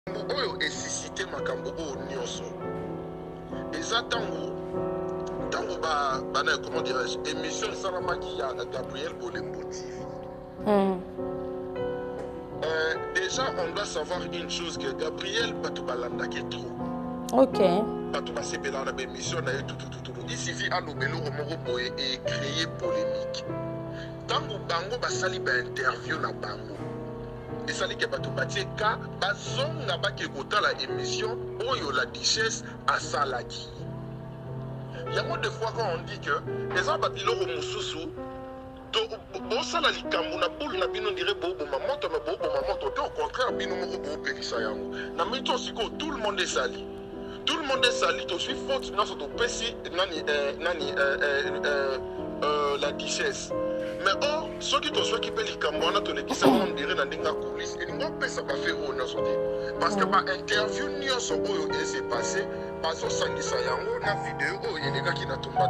oyo esisite makambo oyo nyonso eza tango comment dirais-je émission esalamaki ya Gabriel Bolembo TV. Déjà on doit savoir une chose que Gabriel bato balandaki trop. Ok. Bato basepela na émission na tout. Il suffit à lobelo moko boye et créer polémique. Tango bango basali ba interview na bango. Esali ke bato batie ka bazonga baki kotala émission oyo la Duchesse asalaki. Il y a moins de fois quand on dit que les gens babiloko mususu bon ça la likambo na boule na bino dirait bobo mamoto mais bobo mamoto au contraire bino moko bobo pelisa yango na mito siko tout le monde est sali. Tout le monde est sali, tu suis faute dans son PC la Duchesse. Mais or, ceux qui te soient qui payent les camoines, tu les qui savent on dirait dans des coulisses et nous on ça va faire au nord parce que ma interview n'y a son où il s'est passé parce que ça n'y ça yango na vidéo où il y a des gars qui n'a tomba.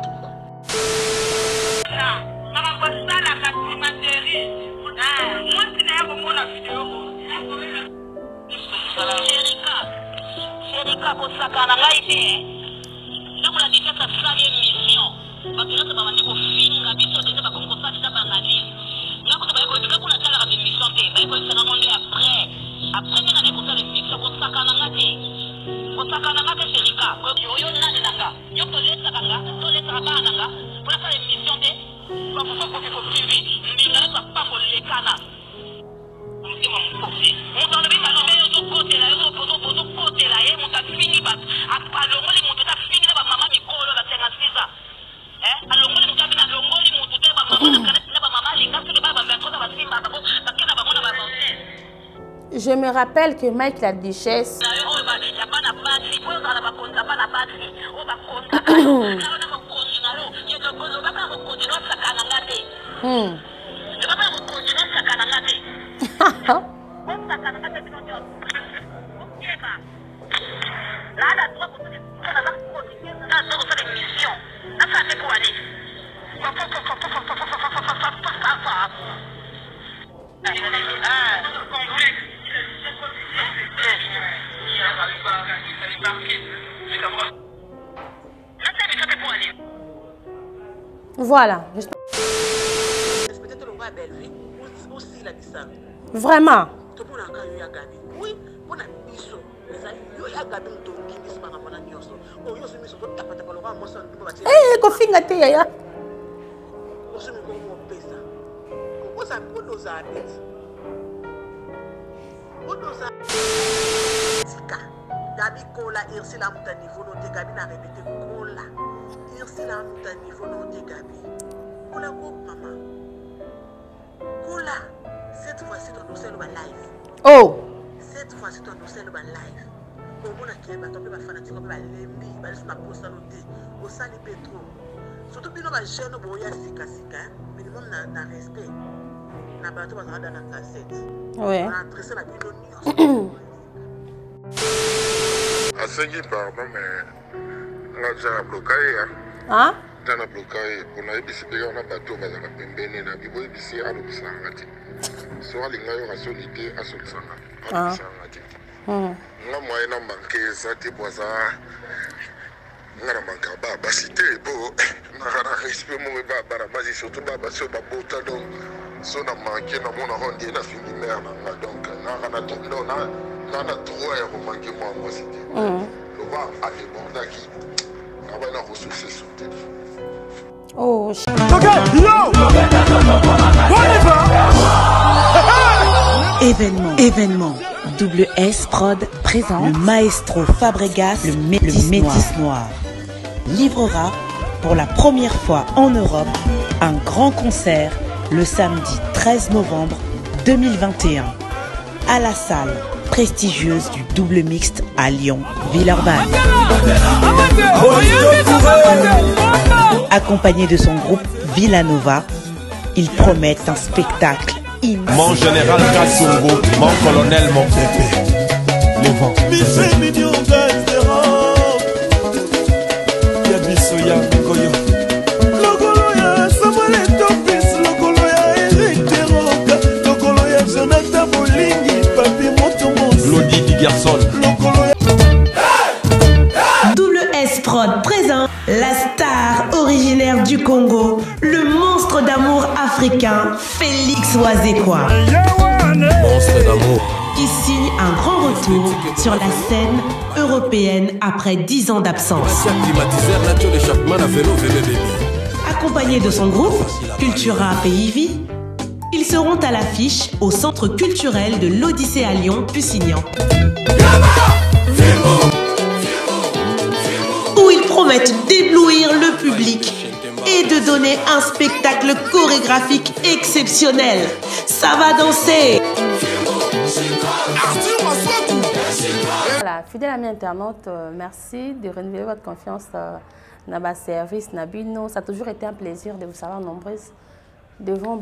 Ça va pas ça la capimaterie. Moi qui n'ai pas mon la vidéo. Erika kosakana ngai te ntango na Duchesse asali émission babiloko babandi kofinga biso deja bakomi kosalisa bangalise nakoto bayekotika kuna talaka bémission te bayekolisaka ngo nde après nde nane kosala émission kosakana nga te Erika oyo nani nanga yo tolesaka nga tolesaka bana nanga mpona sala émission te bakofa koki kofivi mbinga nyonso apambolekana motema mokosi moto alobi balobe yo tokotela yo tokotela ye moto afini alongoli moto tafini na bamama mikolo basenga sisa alongoli moto abina alongoli moto te bamama na bamama alinga soki babakoza basimba bakena bango na babanse. Je me rappelle que Mike la Duchesse ya bana basi po ezala bakonza bana basi oyo bakonzaka yo na mokonzi na yo yezokozo baka mokonzi no sakana nga te baka mokonzi no sakana nga te sakana nga te bino nyonso okeba nala droit kosoki kona na kokonzi na zoko sala émission nasa te po ale voilà. Vraiment. Eh, kofinga te yaya. Gabi kola irsi la muta niveau no te Gabi na répété kola irsi la muta niveau no te Gabi kola ko maman kola cette fois-ci ton dossier le live Oh cette fois-ci ton dossier le live au mona qui ba tomber ba fanatique ba lembi ba laisse na posta no te au sali petro surtout bino ba jeune boya sika minimum na respect na bato ba dans la cassette ouais on a adressé la bino Asengi pardon mais j'ai bloqué hein j'ai bloqué pour na ebisi bega na bato bazaka pembeni na bibo ebisi alobisanga te so alinga yo asolite asolisanga alobisanga te nga moyen na manke eza te boza nga na manka basi te po naka na respect mo bana basi surtout basi oyo babota donc so na manke na mona ronde na fini mère na nga donc naka na tondo na droit ya komanke moi mwasi te loba adebordaki aba na ressource sauté. Oh Événement. Double S Prod présente le maestro Fabregas, le Métis Noir. Livrera pour la première fois en Europe un grand concert le samedi 13 novembre 2021 à la salle prestigieuse du Double Mixte à Lyon, Villeurbanne. Accompagné de son groupe Villanova, ils promettent un spectacle immense. Mon général Kassungo, mon colonel, mon pépé. Les vents. Lodi Di Garçon. Niçoisé quoi. Monstre d'amour. Qui signe un grand retour sur la scène européenne après 10 ans d'absence. Accompagné de son groupe, Cultura Pays Vie, ils seront à l'affiche au Centre culturel de l'Odyssée à Lyon, Pusignan. Où ils promettent d'éblouir le public et de donner un spectacle chorégraphique exceptionnel. Ça va danser. Voilà, fidèle ami internaute, merci de renouveler votre confiance dans ma service, Nabino. Ça a toujours été un plaisir de vous savoir nombreuses devant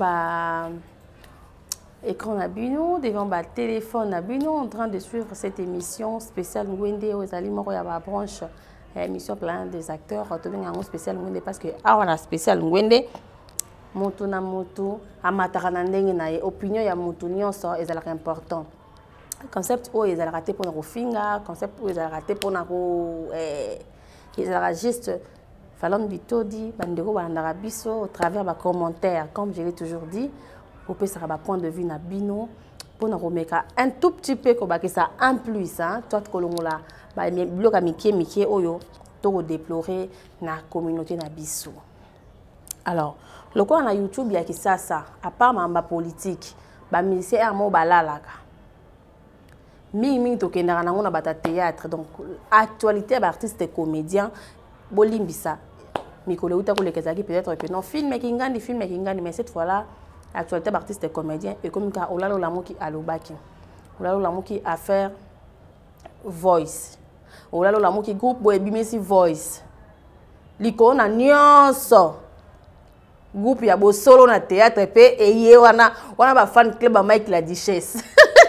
écran Nabino, devant téléphone Nabino, en train de suivre cette émission spéciale Ngwende aux aliments à la branche émission plein des acteurs. Tout bien un spécial Ngwende parce que voilà spécial Ngwende. Moto na moto, amatara na ndenge na opinion ya moto nyonso ezalaka important. Concept où ils ont raté pour nos finga, concept où ils ont raté pour nos ils ont juste Fallon Bitodi, Bandego Bandarabiso au travers des commentaires, comme je l'ai toujours dit, vous pouvez savoir point de vue na bino pour nous remettre un tout petit peu comme ça en plus hein, toi kolongola ba bloc à Mickey oyo to déplorer na communauté na biso. Alors, le quoi na YouTube il y a qui ça à part ma politique, ba ministère mo balalaka. Mimi tokendaka nango na bata théâtre donc actualité d'artiste et comédien bolimbisa mikolo uta ko lekezaki peut-être que non film kingani mais cette fois-là actualité d'artiste et comédien et comme ka olalo lamuki alobaki olalo lamuki affaire voice olalo lamuki groupe boy bimesi voice liko na nyonso groupe ya bosolo na théâtre pe eye wana ba fan club ba Mike la Duchesse.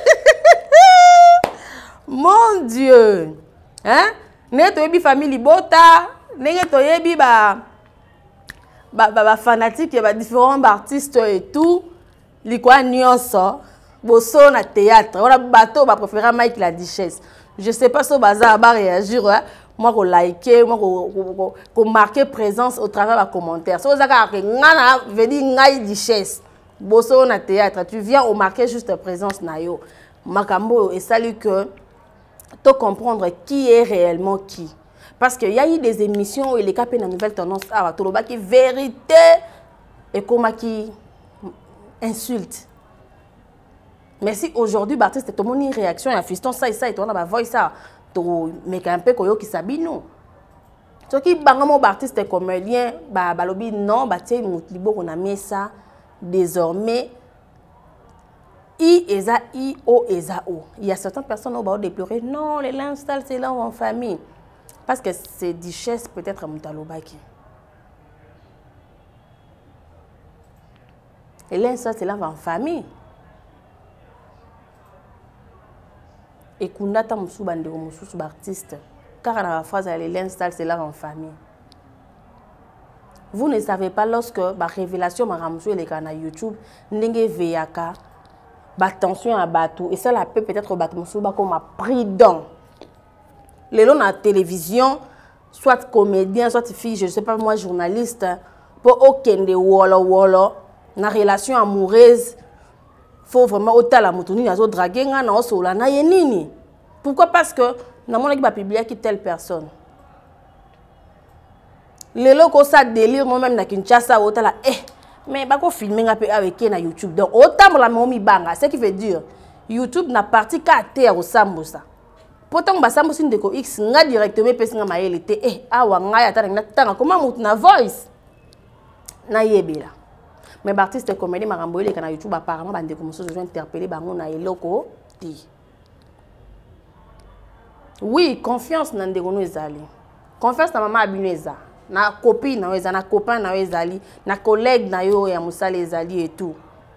Mon Dieu, hein? Neto yebi famille bota, neto yebi ba fanatique ba différents artistes et tout, likwa nyonso, boso na théâtre, wala bato ba préférer Mike la Duchesse. Je sais pas si baza ba réagir, hein? Moi ko liker, moi ko marquer présence au travers des commentaires. Si vous avez ngana veut dire ngai Duchesse, boso na théâtre, tu viens au marquer juste présence na yo. Makambo et salut que de comprendre qui est réellement qui. Parce qu'il y a eu des émissions où il est capé dans la nouvelle tendance à qui vérité et comme qui insulte. Mais si aujourd'hui, Baptiste, tout le monde a une réaction, il y a fiston ça et ça, et tu as voix ça, mais un peu qui s'habille nous. Ce qui est Baptiste comédien, balobi non, bâtir moutlibo qu'on a mis ça désormais. I eza I, O eza O. Il y a certaines personnes qui vont déplorer. Non, les l'install, c'est là en famille. Parce que c'est Duchesse peut-être à Moutalobaki. Et l'install, c'est là en famille. Et Kundata Moussou Bandego Moussou artiste. Car dans la phrase, l'install, c'est là en famille. Vous ne savez pas lorsque la révélation m'a ramené les canaux YouTube, n'engé VAK. Attention à bateau et ça la peut peut-être bateau comme a pris dans les longs à télévision soit comédien soit fille je sais pas moi journaliste pour aucun de wolo na relation amoureuse faut vraiment autant la moutoni nazo draguer nga na osola na yenini pourquoi parce que na mona ki ba publier qui telle personne les locaux ça délire moi même na Kinshasa autant mais pas qu'on filme avec na YouTube donc autant la momi banga ce qui veut dire YouTube n'a parti qu'à terre au sambosa pourtant ba sambosa ndeko X nga directement pesi nga maelete awa nga ya tanga tanga comment mutu na voice na yebela mais artiste comédie marambo ile kana YouTube apparemment ba ndeko mosusu je interpeller bango na eloko ti oui confiance na ndeko no ezali confiance na mama abineza na copine na weza na copain na wezali na collègue na yo ya musala ezali et tout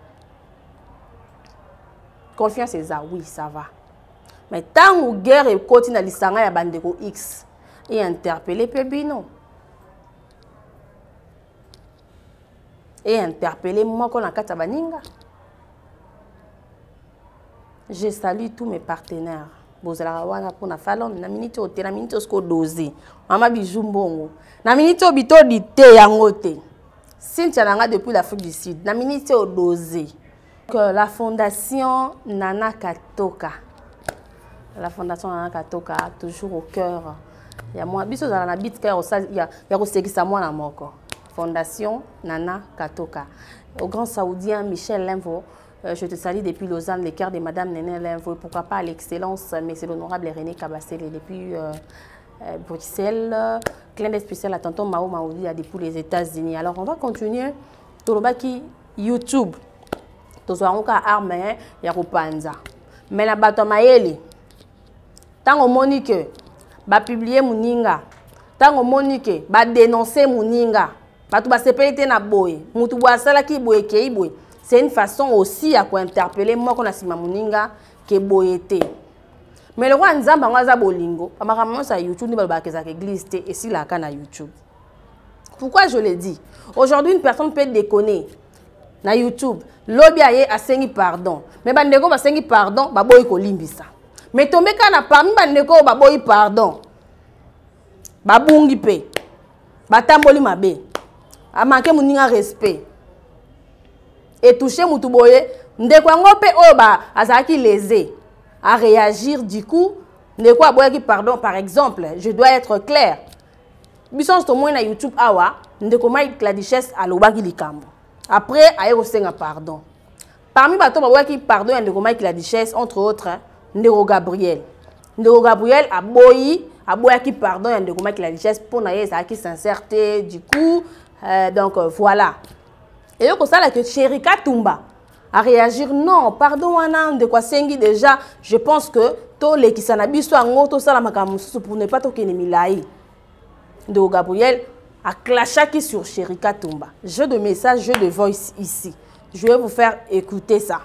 confiance eza oui ça va mais tant ou guerre et continue na lisanga ya bandeko X et interpeller pebino et interpeller moi qu'on a kata baninga je salue tous mes partenaires bozala wana pona Fallon na minute o te na minute osko doser mama bijou mbongo na minute obito di te yango te Cynthia nanga depuis l'Afrique du Sud na minute o doser La fondation Nana Katoka. La fondation Nana Katoka, toujours au cœur. Il y a moi, biso dans la bite cœur, il y a aussi ça moi na moko. Fondation Nana Katoka. Au grand saoudien Michel Limvo, je te salue depuis Lausanne, le cœur de Madame Néné Limvo. Pourquoi pas à l'excellence, mais c'est l'honorable René Kabassele depuis Bruxelles. Clin d'œil spécial à tonton Mao Maoudi depuis les États-Unis. Alors on va continuer. Torobaki YouTube. Tozo angoka arme ya kopanza. Mais la bato mayeli. Tango monique ba publier muninga. Tango monique ba dénoncer muninga. Bato ba sepelite na boye. Mutu bwa sala ki boye ke boye. C'est une façon aussi à interpeller moi qu'on a sima muninga ke boyete. Mais le roi nzamba ngaza bolingo. Amakamon sa YouTube ni ba kezaka église te et si la kana YouTube. Pourquoi je le dis? Aujourd'hui une personne peut déconner. Na YouTube, lobby aye asengi pardon. Mais bandeko basengi pardon, baboyi ko limbisa. Mais tombe kana parmi bandeko baboyi pardon. Babungi pe. Batamboli mabe. A manqué muninga respect. Et toucher mutu boye, ndeko ngo pe o ba azaki lésé à réagir du coup, ndeko aboyi pardon par exemple, je dois être clair. Bisons to na YouTube awa, ndeko mai la duchesse alobaki likambo. Après, aïe osenga pardon. Parmi bato qui pardon ndeko mai la duchesse entre autres, Ndeko Gabriel. Ndeko Gabriel aboyi qui pardon ndeko mai la duchesse pour na yesa qui sincérité du coup donc voilà. Et donc ça là que Cherika Tumba à réagir non, pardon wana ndeko sengi déjà, je pense que to les qui sanabiso ngoto sala makamusu pour ne pas toke ni milai. Ndeko Gabriel a clashaki sur Cherika Tumba. Jeu de message, jeu de voice ici. Je vais vous faire écouter ça.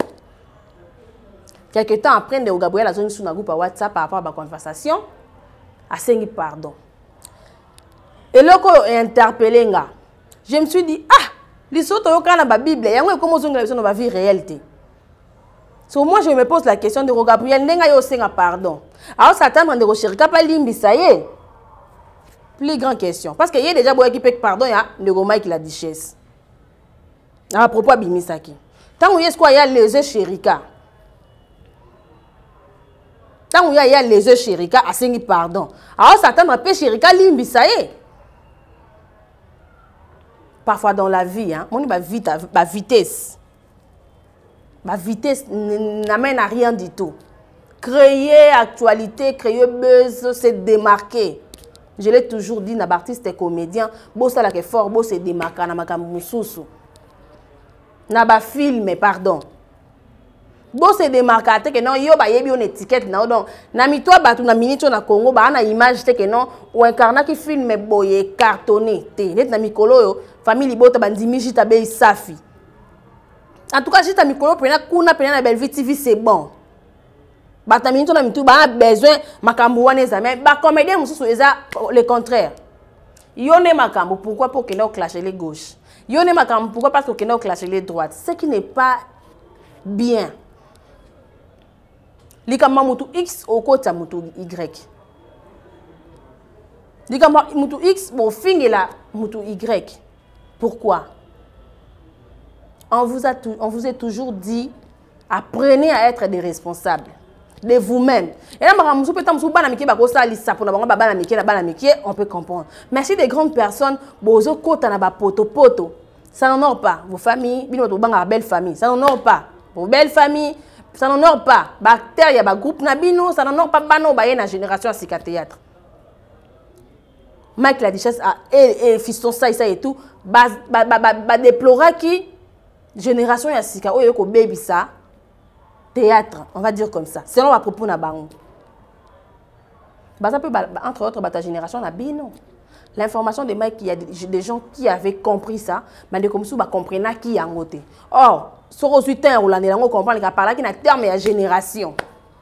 Quelque temps après, Ndeko Gabriel a zone sur un groupe à WhatsApp par rapport à ma conversation. A sengi pardon. Et là, quand j'ai interpellé, je me suis dit, ah, les autres ont la Bible, il y a comment on dans la vie réalité. So moi, je me pose la question de Ndeko Gabriel, n'est-ce pas sengi pardon? Alors, ça attend de Cherika pas limbi, ça y est. Plus grande question. Parce qu'il y a déjà beaucoup qui peut pardon, il y a Ndeko mai qui la duchesse. À propos de Bimisaki. Tant qu'il y a les œufs Cherika. Tant qu'il y a les œufs Cherika, à sengi pardon. Alors, ça attend un peu Cherika limbi, ça y est. Parfois dans la vie, hein, on dit vitesse. La vitesse n'amène à rien du tout. Créer actualité, créer buzz, c'est démarquer. Je l'ai toujours dit, les artistes et comédiens, bossa la que fort, bossa démarquer na makamususu. Na ba film, pardon. Bossa démarquer que non, yo ba yebi on étiquette na donc na mitwa batu na minute na Congo ba na image te que non ou incarna qui film boye cartonné te net na mikolo yo famille bota bandimi jita be safi. En tout cas, jita mikolo pena kuna pena na Bellevue TV c'est bon. Bataminto na mitu ba besoin makambu wana ezame ba comédien mususu eza le contraire. Yone makambu pourquoi pour que nous clasher les gauches. Yone makambu pourquoi parce que nous clasher les droites. Ce qui n'est pas bien. Likama mutu X au côté mutu Y. Likama mutu X bon fingela mutu Y. Pourquoi? On vous a toujours dit apprenez à être des responsables de vous-même. Et là, on peut comprendre. Mais si des grandes personnes, ça n'honore pas vos familles, belle famille, ça n'honore pas vos belles familles, ça n'honore pas bactéries, groupe nabino, ça n'honore pas bano na génération à Sika Théâtre. Mike la duchesse et fiston ça et tout, déplora qui génération à Sika oyoko baby ça. Théâtre, on va dire comme ça. Selon à propos na bango. Entre autres, ta génération na bino. L'information de Mike, il y a des gens qui avaient compris ça, mais comme ça, comprennent qui est en côté. Or, sur 18 ans, on comprend qu'il y a par là qui n'a terme à génération.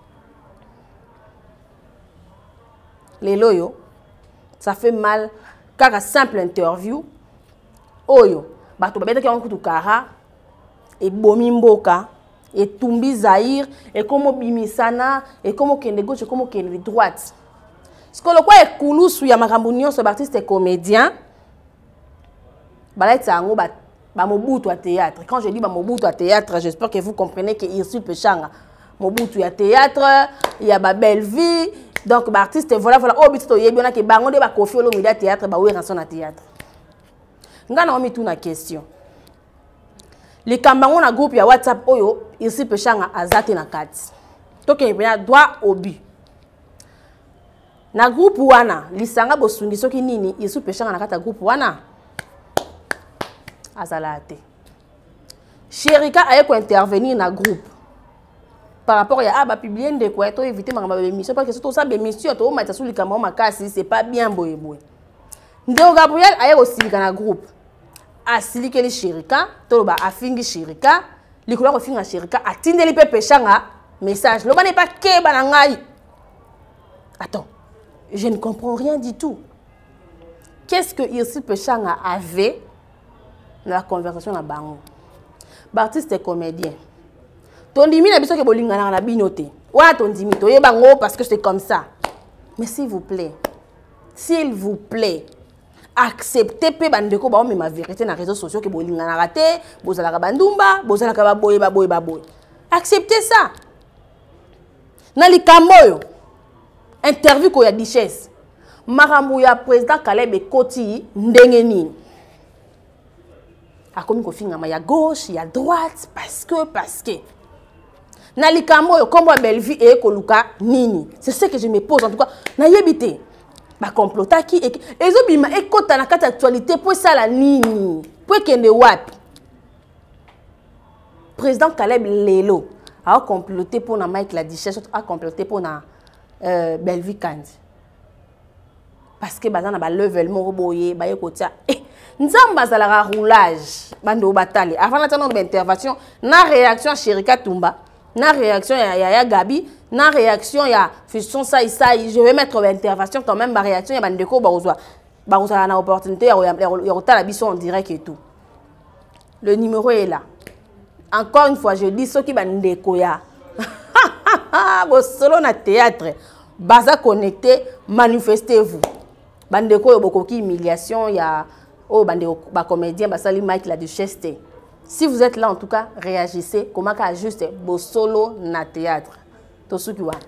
Les loyaux, ça fait mal car à simple interview, oyo, bato babeta qui ont coup de kara et bomimboka. Et Tumbi Zahir, et comme Bimisana, et comme Kende gauche, et comme Kende droite. Ce que le quoi est coulou sous Yamakambunion, ce artiste est comédien, balet ça ango Mobutu à théâtre. Quand je dis Mobutu à théâtre, j'espère que vous comprenez que Ursule Pechanga. Mobutu à théâtre, il y a Belle Vie. Donc, l'artiste, voilà. Oh, bito yebona ke bango de ba kofi olo mida théâtre, ba oui ranson à théâtre. Ngana omi tout na question. Les kambango na groupe ya WhatsApp oyo, Ursule Pechanga azate na kati. Toke yebena droit au but. Na groupe wana, lisanga bosungi soki nini, Ursule Pechanga na kata groupe wana. Azalate. Chérika a intervenir dans le groupe. Par rapport à publier de quoi, tu éviter ma émission parce que c'est tout ça émission, tu as sur le caméra ma casse, c'est pas bien boy boy. Ndeo Gabriel a aussi dans le groupe. A sili que les Chérika, tu ba afingi Chérika, les couleurs au fin Chérika, a tindeli pe Pechanga message. Le n'est pas que banangai. Attends, je ne comprends rien du tout. Qu'est-ce que Ursule Pechanga avait la conversation na bango? Artiste et comédien. Ton dimi na biso ke bolingana na binoté. Wa ton dimi to ye bango parce que c'est comme ça. Mais s'il vous plaît, acceptez pe bandeko ba ma vérité na réseaux sociaux ke bolingana raté, bozala ka bandumba, bozala ka baboye. Acceptez ça. Na likamboyo interview ko ya Duchesse. Marambo ya président Caleb Koti ndenge nini. Comme il y a gauche, il y a droite, parce que. Nalikamo, comme belle vie et Koluka, nini. C'est ce que je me pose en tout cas. Nayebite. Ba complota qui et ezobima ekota na kata actualité pour ça la nini. Pour kende wapi. Président Caleb Lelo a comploté pour na Mike la Duchesse, a comploté pour na Bellevue Kandi. Parce que bazana ba level mo boye ba ekotia. Nzamba zala roulage bando batali avant la tendance d'intervention na réaction Chérika Tumba na réaction ya Gabi na réaction ya Fiston Saïsaï je vais mettre l'intervention quand même ma réaction ya bandeko bazwa na opportunité ya la biso en direct et tout. Le numéro est là. Encore une fois je dis ceux qui bandeko ya bo solo na théâtre baza connecté manifestez-vous. Bandeko yo bokoki humiliation ya oh, ba comédien, basali Mike la Duchesse. Si vous êtes là, en tout cas, réagissez. Comment qu'à juste bo solo na théâtre. To suki wa.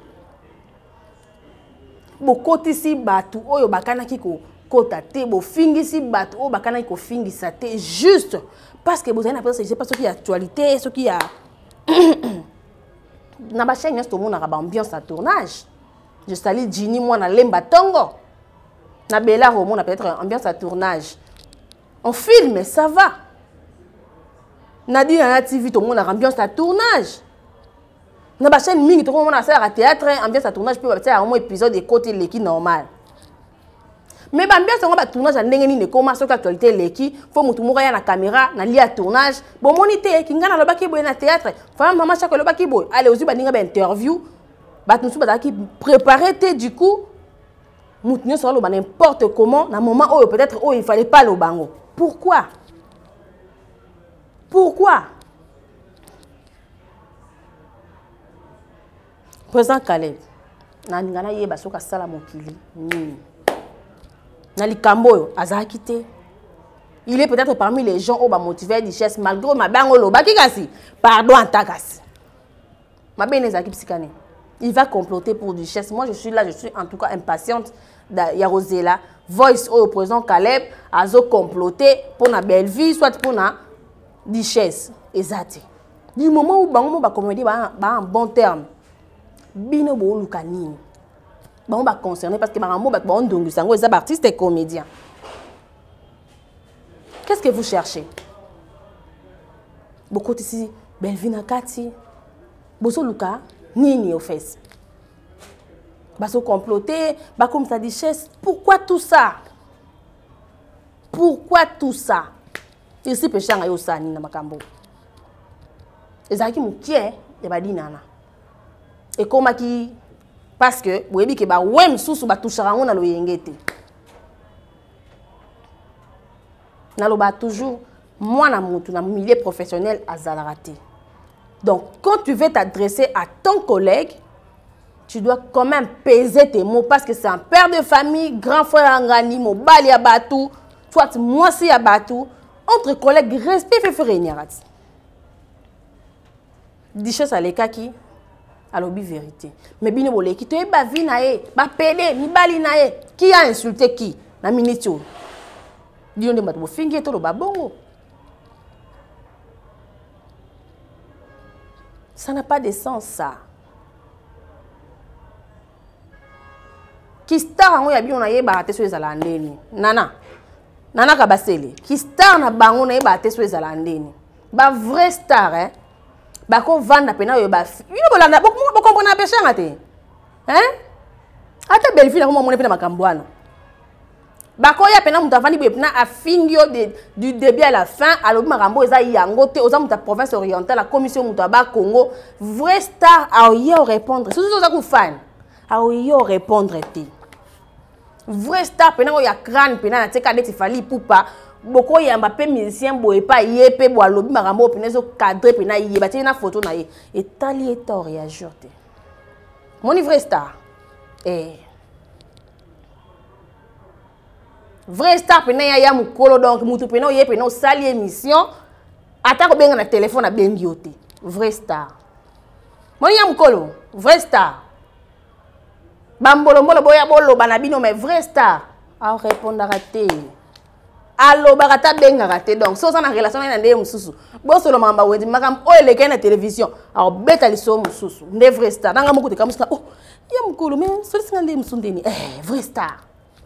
Bo koti si batu oyo bakana kiko kota te bo fingi si batu oyo bakana kiko fingi sa te juste parce que vous avez l'impression que c'est pas ce qui est actualité, ce qui a na ba chaîne tout monde na ba ambiance à tournage. Je salue Ginny moi na Lemba Tongo. Na Bella Romo, on a peut-être ambiance à tournage. On filme, ça va. Nadine na TV, tout le monde a ambiance à tournage. Na ba chaîne mingi, tout le monde a à théâtre, ambiance à tournage, puis on va un épisode de côté l'équipe normal. Mais ambiance à tournage, on a une comment sur l'actualité l'équipe, faut que tout le monde ait la caméra, na lié à tournage. Bon monité, qui ngana le baki boy na théâtre, femme maman chaque le baki boy. Allez aussi ba ninga interview, ba nous ba qui préparer du coup. Nous sommes n'importe comment, dans un moment où peut-être il ne fallait pas le bango. Pourquoi? Président Caleb, nangana yeba soka sala mokili. Na likambo azakite. Il est peut-être parmi les gens qui ont motivé Duchesse malgré ma bango lo bakikasi. Pardon antakasi. Ma benezaki psychane. Il va comploter pour Duchesse. Moi je suis là, je suis en tout cas impatiente. Yarosela, voice au président Caleb, azo comploté pour na belle vie, soit pour na Duchesse. Exact. Du moment où bango ba comédie ba en bon terme, bino bo lukani. Bango ba concerné parce que bango ba ndongu sango les artistes et comédiens. Qu'est-ce que vous cherchez? Beaucoup ici, belle vie na kati. Boso luka nini au face. Baso comploter, bah comme ça Duchesse. Pourquoi tout ça? Ici Pechanga yo sani na makambo. Ezaki mukie ya badinana. Et comme qui parce que boyebi ke ba wem susu ba touchera ngona lo yengete. Na lo ba toujours moi na mutu na milieu professionnel azalarate. Donc quand tu veux t'adresser à ton collègue, tu dois quand même peser tes mots parce que c'est un père de famille, grand frère Angani, mobali ya batu, soit moi si ya batu, entre collègues respect fait faire réunir Dichesse à l'écart qui alors bi vérité mais bino bolé qui te ba vie na ye ba pédé ni bali na ye qui a insulté qui na minute dio de matu fingi to ba bongo ça n'a pas de sens ça qui star ngo ya bino na ye ba te so ezala ndeni nana kabasele qui star na bango na ye ba te so ezala ndeni ba vrai star hein ba ko vanda pena yo ba yino bolanda bo comprendre pêcher ngate hein ata belle fille na ko mona pena makambwana ba ko ya pena muta vandi pena a fingio du début à la fin alobi makambo eza yango te oza muta province orientale la commission muta ba Congo vrai star a yo répondre c'est ça ko fan a yo répondre te vrai star pena ko ya crâne pena na teka deti fali pupa boko yamba pe musicien boye pa yepe bo alobi makambo pena zo cadre pena yeba te na photo na ye etali eta réagir te mon vrai star vrai star pena ya mukolo donc mutu pena ye pena sali émission ata ko benga na téléphone na bengi ote vrai star mon ya mukolo vrai star bambolo mbolo boya bolo bana bino mais vrai star a répondre à te allo barata benga raté donc so ça na relation na ndé mususu bo solo mamba wendi makam o eleke na télévision a beta liso mususu ndé vrai star nanga mukuti kamuska oh ya mukolo mais so singa ndé musundeni vrai star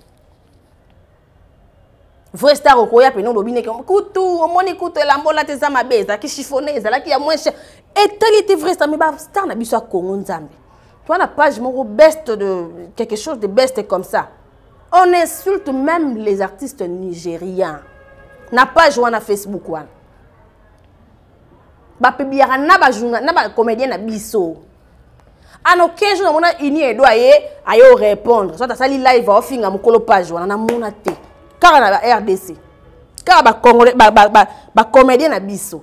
vrai star okoya peno lobine ke kutu omoni kutu elambola te za mabeza ki chiffonné ezala ki ya moins cher etalité vrai star mais ba star na biso a Congo nzambe toi na page moko best de quelque chose de best comme ça on insulte même les artistes nigériens na page wana Facebook wana ba pebiara na ba journal na ba comédien na biso ano 15 jours na mona ini edo ayo répondre soit ça li live au finga mukolo page wana na mona te car na RDC car ba congolais ba comédien na biso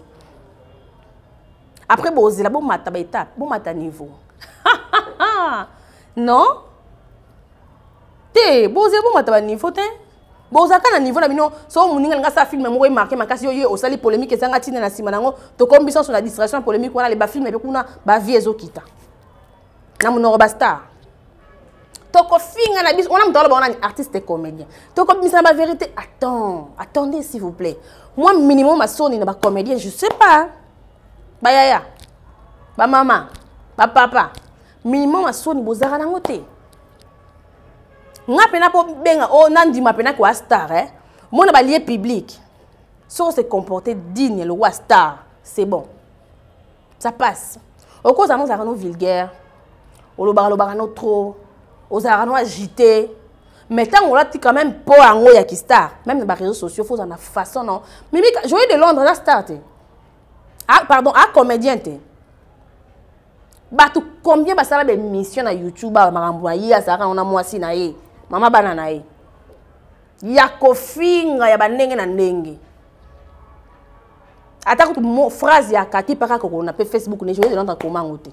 après bozela bo mata ba étape bo mata niveau non te bozela bo mata ba niveau te bozaka na niveau na bino so muninga nga sa film mo marqué makasi yo osali polémique ezanga tina na sima nango to combien sur la distraction polémique wana le ba film pe kuna ba vie ezokita na monoro ba star toko finga na biso on a mutalo ba artiste et comédien toko bisa ba vérité attendez s'il vous plaît moi minimum ma soni na ba comédien je sais pas ba yaya ba maman ba papa minimum ma soni bozaka nango te nga pena po benga o nandima pena ko star mona ba lieu public so se comporter digne le roi star c'est bon ça passe au cause annonce à vulgaire o lo ba no trop aux arano agité mais tant on l'a dit quand même pour ango ya ki star même dans les réseaux sociaux faut en façon non mais joyeux de Londres la star pardon à comédien te batu combien ba sala be mission na YouTube ba makambo ya sara on a mwasi na ye mama bana na ye ya kofinga ya bandenge na ndenge ata ko mo phrase ya kati paka ko na pe Facebook ne joyeux de Londres koma ngote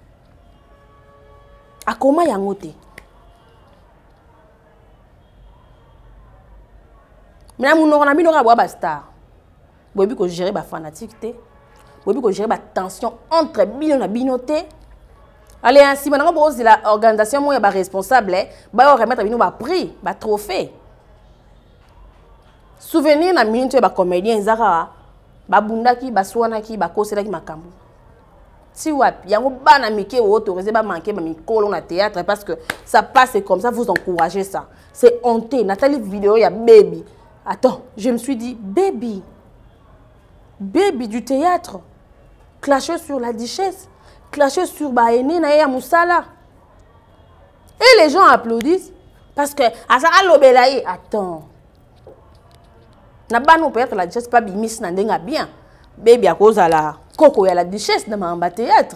akoma ya ngote mais on a mis le rabo à star bobi ko gérer ba fanatique te bobi ko gérer ba tension entre bino na binoté allez ainsi maintenant bo la organisation mo ya ba responsable ba remettre bino ba prix ba trophée souvenir na minute ba comédien zaka ba bundaki ba swanaki ba koselaki makambo si wapi yango bana mike autorisé ba manquer ba mikolo na théâtre parce que ça passe comme ça vous encouragez ça c'est honteux Nathalie vidéo ya baby. Attends, je me suis dit, baby du théâtre, clasher sur la duchesse, clasher sur Baéné, Naïa Moussala. Et les gens applaudissent parce que, Azara Lobelaye, attends. N'a pas nous peut-être la duchesse, pas bimis, n'a bien. Baby à cause de la coco et la duchesse de ma théâtre.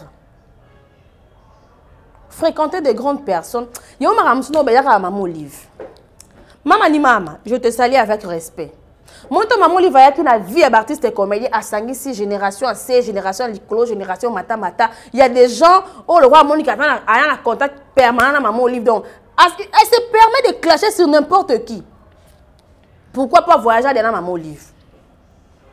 Fréquenter des grandes personnes. Yo maramsuno bayaka maman livre. Maman ni maman, je te salue avec respect. Mon ton maman livre qui na vie d'artiste et comédien à 5-6 générations, à 6 générations, l'écolo génération mata. Il y a des gens oh le roi Monique a un contact permanent à maman livre donc elle se permet de clasher sur n'importe qui. Pourquoi pas voyager dans maman livre?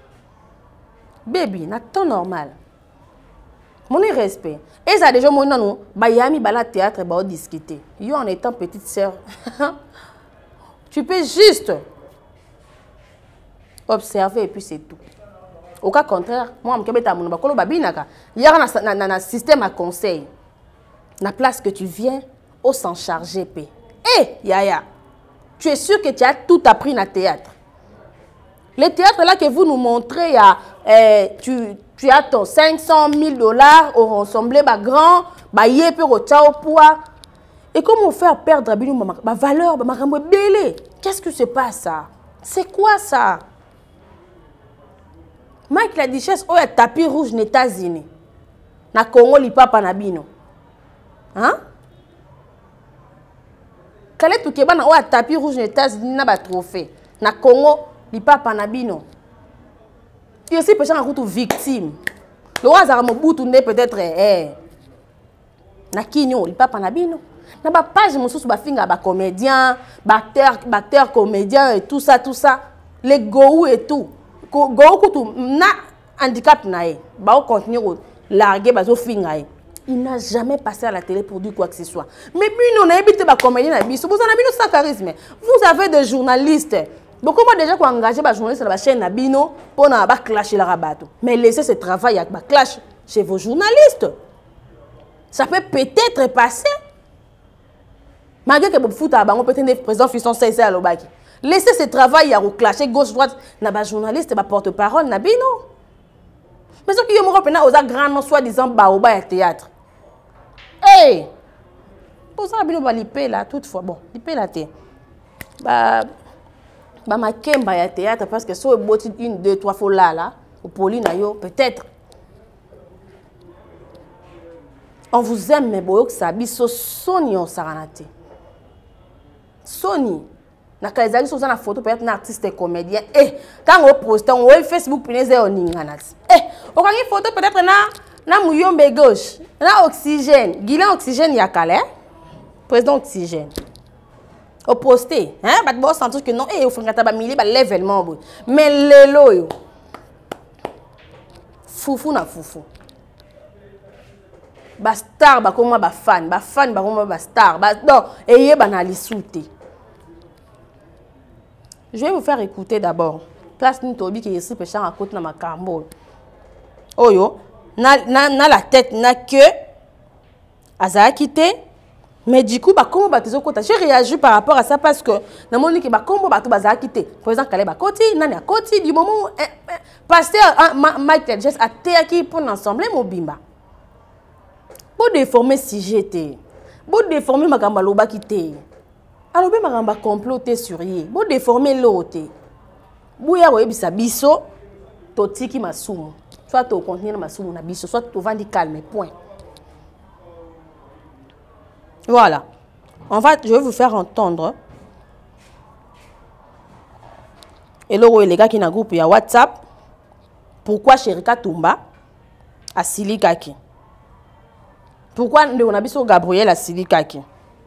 Baby, na temps normal. Mon respect. Et ça déjà mon non, bayami bala théâtre ba discuter. Yo en étant petite sœur. Tu peux juste observer et puis c'est tout. Au cas contraire, moi je me mon bakolo babinaka. Il y a un système à conseil. La place que tu viens, au s'en charger p. Yaya. Tu es sûr que tu as tout appris dans le théâtre. Le théâtre là que vous nous montrez, tu as ton 500 000 $ au ressemblé, grand, yépe au tchao poids. Et comment faire perdre ma valeur, ma belé? Qu'est-ce que se passe ça? C'est quoi ça? Mike la Duchesse, oh, tapis rouge aux États-Unis. Na Congo, li papa na bino. Hein? Kale tu keba na oya tapis rouge aux États-Unis na ba trophée. Na Congo, li papa na bino. Et aussi péché na kutu victime. Le hasard mo butu ne peut-être na kinyo li papa na bino. Na ba page mosusu ba finga ba comédien, ba acteur comédien et tout ça. Les go et tout. Go kutu na handicap na e. Ba o continuer larguer ba zo finga e. Il n'a jamais passé à la télé pour dire quoi que ce soit. Mais bino na ebite ba comédien na biso. Vous en avez sans charisme. Vous avez des journalistes. Donc comment déjà qu'on engager des journalistes dans la chaîne na bino pour na ba clasher la rabato. Mais laissez ce travail avec ba clash chez vos journalistes. Ça peut peut-être passer. Malgré que vous foutez à bango peut-être des présidents fiston c'est à l'obaki. Laissez ce travail à clasher gauche droite na ba journaliste ba porte-parole na bino. Mais ce qui est mon pena aux grand soi-disant baoba et théâtre. Hey! Pour ça bino ba lipé là toutefois bon, lipé la té. Ba ma kemba ya théâtre parce que so boti 1 2 3 fois là au poli na yo peut-être. On vous aime mais boyok sabi so soni on saranate. Soni na kaizali so na photo peut-être un artiste et comédien quand on poste on Facebook pineze oninganati. On a une photo peut-être na muyombe gauche, na oxygène, Guilain oxygène yakale. Président oxygène. Au posté, hein, bat bo sentir que non au fangata ba mili ba l'événement boy. Mais lelo yo. Foufou na foufou. Ba star ba koma ba fan ba koma ba star ba non eye ba na lisouté. Je vais vous faire écouter d'abord. Place Ntobi qui est ici péchant à côté na makambo. Oyo na la tête na que aza quitté. Mais du coup, comment j'ai réagi par rapport à ça parce que dans mon équipe, comment baza quitté. Président Kaleb a côté, nani a côté du moment où pasteur Michael Jess a été pour l'ensemble mon bimba. Pour déformer si j'étais, pour déformer ma gamba loba quitté. Alors ben ma gamba comploté sur yé, pour déformer l'autre. Bouya webisa biso, totiki masumu. Soit tu continues masumu na biso, soit tu vends calme point. Voilà. Je vais vous faire entendre. Et là, les gars qui ont groupe, il y a WhatsApp. Pourquoi Cherika Tumba a Silikaki? Pourquoi on a vu sur Gabriel a Silikaki?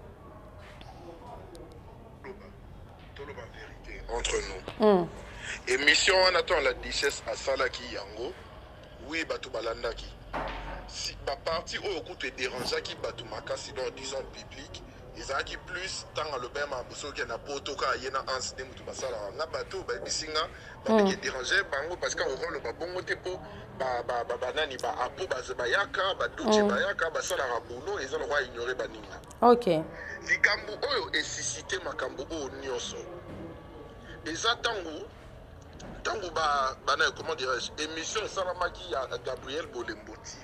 Entre nous. Émission, on attend la Duchesse à Salaki Yango. Oui, Batou Balandaki. Si ma partie au coup te dérange qui batu makasi dans disons biblique ils a qui plus tant le bain ma bosso qui na potoka yena ans de mutu basala na bato ba bisinga ba qui déranger bango parce qu'on rend le babongo tepo ba nani ba apo ba yaka ba doche ba yaka ba sala rabulo ils ont roi ignorer baninga. OK. Likambo oyo et susciter makambo o nyoso. Les atango tango ba na comment dirais-je émission salamaki à Gabriel Bolemboti.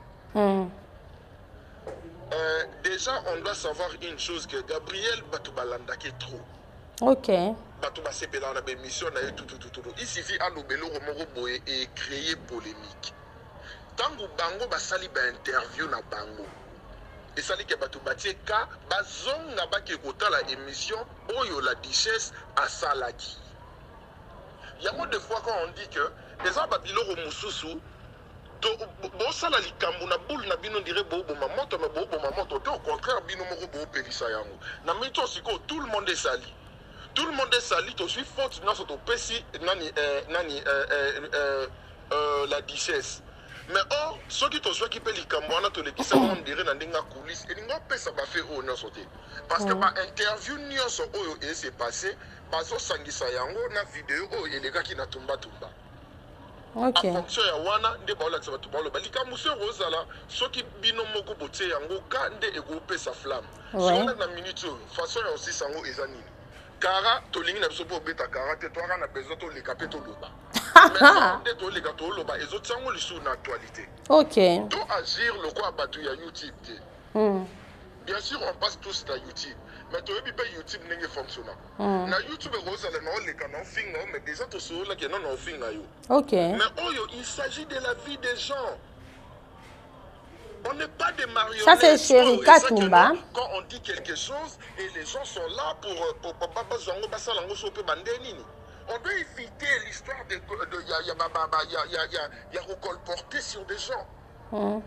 Déjà, on doit savoir une chose que Gabriel Batoubalanda qui est trop. OK. Batouba Sepela na émission na tout. Il suffit à nous belo boye et créer polémique. Tango bango ba sali ba interview na bango. Et sali ke Batouba ka bazonga ba ke kota la émission oyo la Duchesse à Salaki. Il y a moins de fois quand on dit que les gens babilo mususu bon ça la likambo na boule na bino dirait bobo mamoto mais bobo mamoto au contraire bino moko bo pelisa yango na mito siko tout le monde est sali la duchesse. Mais or, ceux qui t'ont qui peut les camouana, tous les qui savent, on dirait dans des coulisses, et ils n'ont pas ça va faire au non sauté. Parce que ma interview n'y a son oyo et c'est passé, parce que Sangisa Yango, na vidéo, et les gars qui n'a tumba tumba. Ok. En fonction ya wana, des baola qui va tout parler. Balika monsieur Rosala, ceux qui binomoko boté yango, kande et goupé sa flamme. Si on a une minute, façon ya aussi sango et zanine. Kara, tolingi na biso po beta kara, te toi na besoin to le capé to loba. Maintenant, de to le gato loba, et autres sango li sur l'actualité. Ok. To agir le quoi battu ya YouTube. Bien sûr, on passe tous à YouTube. Mais tu peux pas YouTube n'est pas fonctionnant. Na YouTube rose à non les canons finger, mais déjà tout sur là qui non non finger yo. Ok. Mais oh yo, il s'agit de la vie des gens. On n'est pas des marionnettes. Ça c'est Chérika Toumba. Quand on dit quelque chose et les gens sont là pour papa zango basa lango sope bandeni. On doit éviter l'histoire de ya recolporter sur des gens.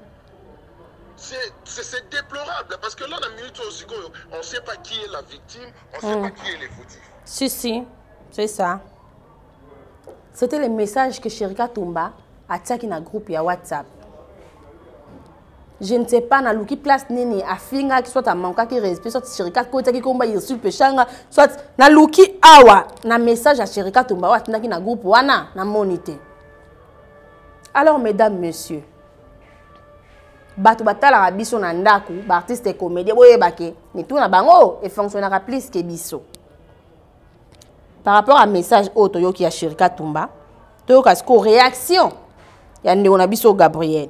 C'est déplorable parce que là, la minute aussi, on ne sait pas qui est la victime, on ne sait pas qui est le fautif. Si, c'est ça. C'était le message que Chérika Toumba a tiré dans le groupe de WhatsApp. Je ne sais pas, dans quelle place nini a finga qui soit à manquer qui respect soit Chérika Kota qui combat il sur pechanga soit na luki awa na message à Chérika Toumba wa tina qui na groupe wana na monité. Alors mesdames messieurs, bato batala biso na ndaku ba artiste et comédien boye bake mais tout na bango et fonctionnera plus que biso. Par rapport à message auto yo qui a Chérika Toumba, to kasko réaction ya ndeko na biso Gabriel.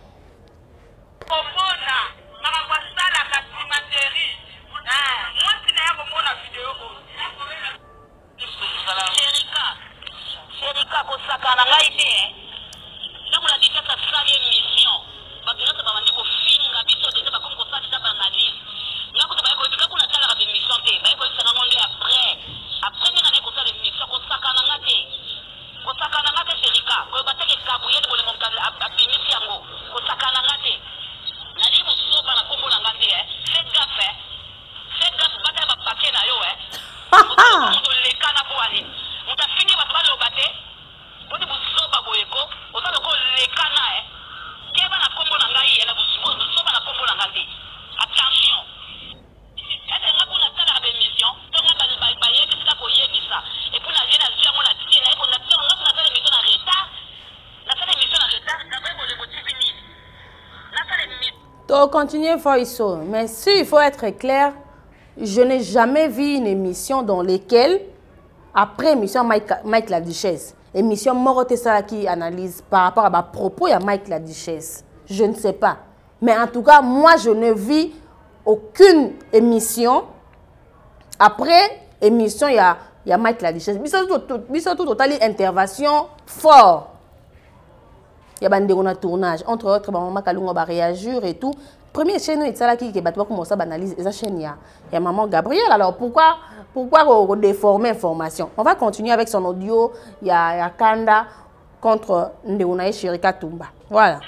Donc, continuez, Foyso. Mais s'il faut être clair, je n'ai jamais vu une émission dans laquelle, après émission Mike la Duchesse, émission Morote Salaki analyse par rapport à ma propos, il y a Mike la Duchesse. Je ne sais pas. Mais en tout cas, moi, je ne vis aucune émission. Après émission, il y a Mike la Duchesse. Biso tout total intervention fort. Il y a un tournage. Entre autres, maman Kalunga va réagir et tout. Première chaîne, c'est ça qui va commencer à analyser. La chaîne, il y a maman Gabriel. Alors pourquoi déformer l'information? On va continuer avec son audio. Il y a Kanda contre Ndeunaï Chérika Toumba. Voilà.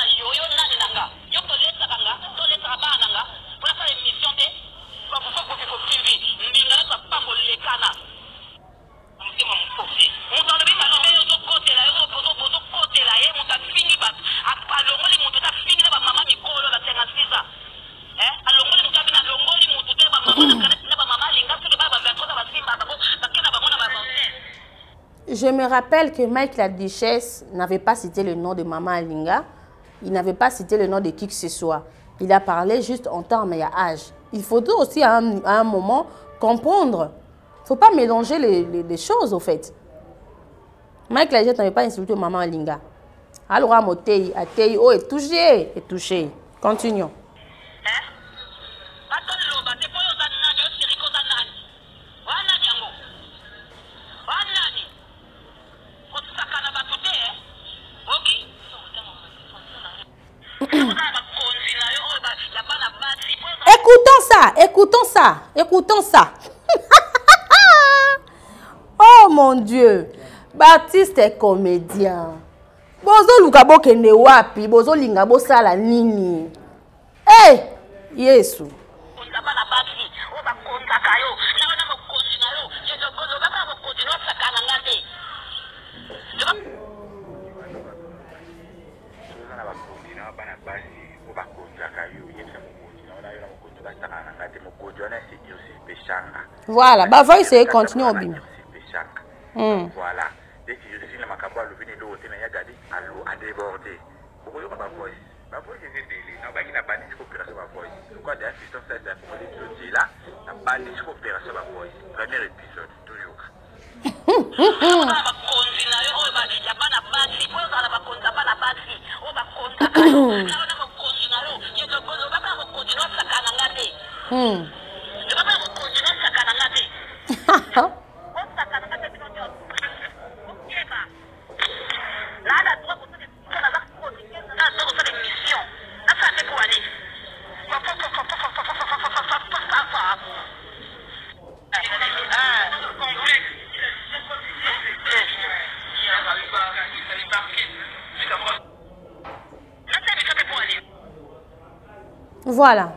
Je me rappelle que Mike la Duchesse n'avait pas cité le nom de Maman Alinga. Il n'avait pas cité le nom de qui que ce soit. Il a parlé juste en termes et à âge. Il faut aussi à un moment comprendre. Il ne faut pas mélanger les choses au fait. Mike la Duchesse n'avait pas insulté Maman Alinga. Alors à Motei, à Tei, oh, est touché, est touché. Continuons. Écoutons ça. Oh mon Dieu. Baptiste est comédien. Bozo lukabo kende wapi, bozo lingabo sala nini. Hey, Yesu. Ursus Péchanga. Voilà, bah voice et continue au bim. Ursus Péchanga. Voilà. Dès que Ursus le macabo le venu de l'autre, il y a gardé à l'eau à déborder. Pourquoi il y a ma voice? Ma voix est délai. Non, bah il n'a pas dit opération ma voice. Pourquoi des assistants ça c'est pour les outils là? N'a pas dit opération ma voice. Premier épisode toujours. Voilà.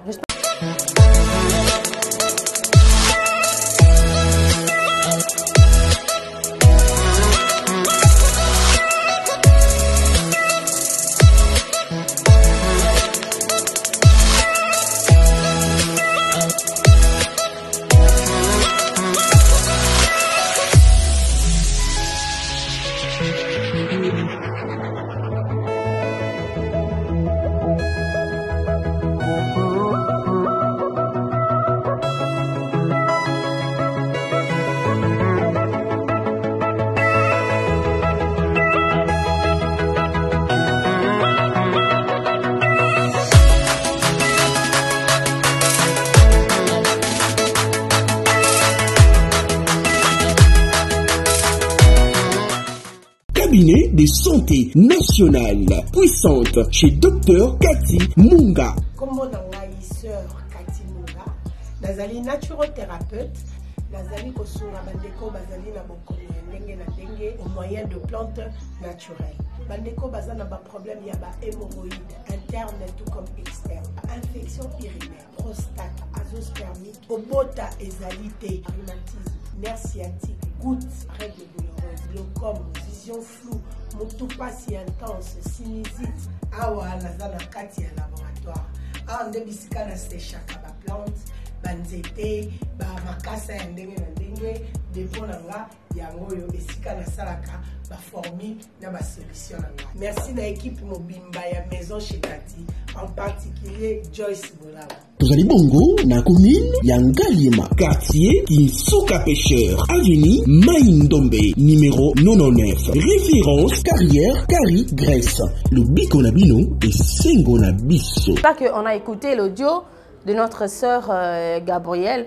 Cabinet de santé nationale puissante chez Dr Cathy Munga. Comme on a sœur Cathy Munga, nazali naturothérapeute, nazali kosunga bandeko bazali na bokomi ndenge na ndenge au moyen de plantes naturelles. Bandeko bazana ba problème ya ba hémorroïdes interne tout comme externe, infection urinaire, prostate, azoospermie, obota ezalité, rhumatisme, nerf sciatique, gouttes, règles douloureuses, glaucome, vision floue, motupa si intense, sinusite, awa nazana kati ya laboratoire. Awa nde bisika na séchaka ba plante, banzete, ba makasa ya ndenge na ndenge, depo na nga yango yo esika na salaka ba formule na ba solution na nga. Merci na équipe mobimba ya maison chez Cathy, en particulier Joyce Bolaba. Tozali bongo na commune ya Ngaliema, quartier Kinsuka Pêcheur, avenue Maïndombe, numéro 99. Référence carrière Kari Grèce. Le biko na bino et sengo na biso. Pas que on a écouté l'audio de notre sœur Gabrielle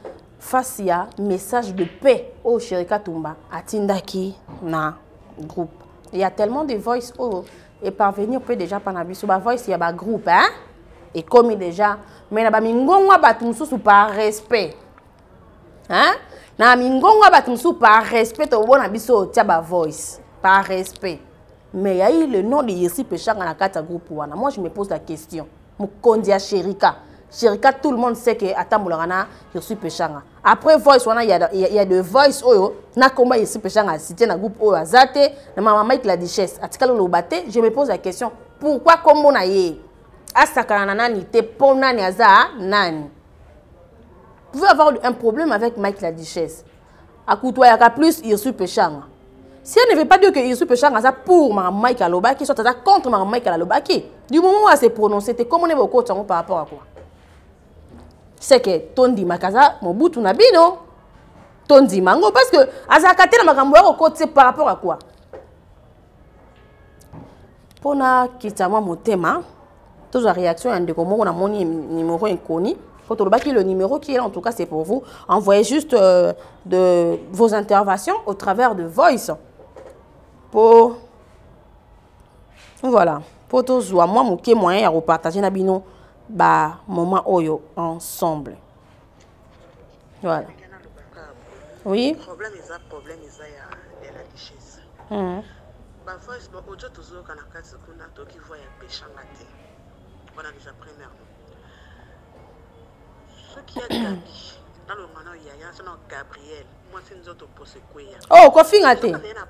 face à message de paix au Shirika Tumba à Tindaki na groupe. Il y a tellement de voice et parvenir peut déjà par la biso ba voice il y a ba groupe hein et comme déjà mais na ba mingonga batumsusu par respect hein na mingonga batumsusu par respect to bona biso tia ba voice par respect mais il y a eu le nom de Yesi Péchanga na kata groupe wana. Moi je me pose la question Mukondia Shirika Shirika, tout le monde sait que Atamulana, je suis Péchanga. Après voice, il y a de voice oyo, na combat je suis Péchanga, cité na groupe oyo azate, na maman Mike la Duchesse. Atikalo lo baté, je me pose la question, pourquoi comme on a yé asakana nani te pona ni aza nani? Vous pouvez avoir un problème avec Mike la Duchesse. À côtoyer plus je suis Péchanga. Si elle ne veut pas dire que je suis Péchanga, ça pour maman Mike Alobaki, soit contre maman Mike Alobaki. Du moment où elle s'est prononcée, c'était comme on est beaucoup par rapport à quoi? C'est que Tondi Makaza, Mobutu Nabino, Tondi Mango, parce que Azakate na makambo au côté par rapport à quoi? Pour na kitama motema, toute la réaction de comment on a mon numéro inconnu. Faut le numéro qui est là, en tout cas c'est pour vous. Envoyez juste de vos interventions au travers de Voice. Pour voilà, pour tous moi mon moyen à repartager Nabino. Bah moment oyo ensemble. Voilà. Oui. Problème est ya la richesse. Bah voice bon audio toujours kana kati kuna to ki voya Péchanga te. On a déjà premièrement. Ce qui a dit dans le moment il y a son Gabriel, moi c'est nous autres pour se quoi. Oh, quoi finga te. On a un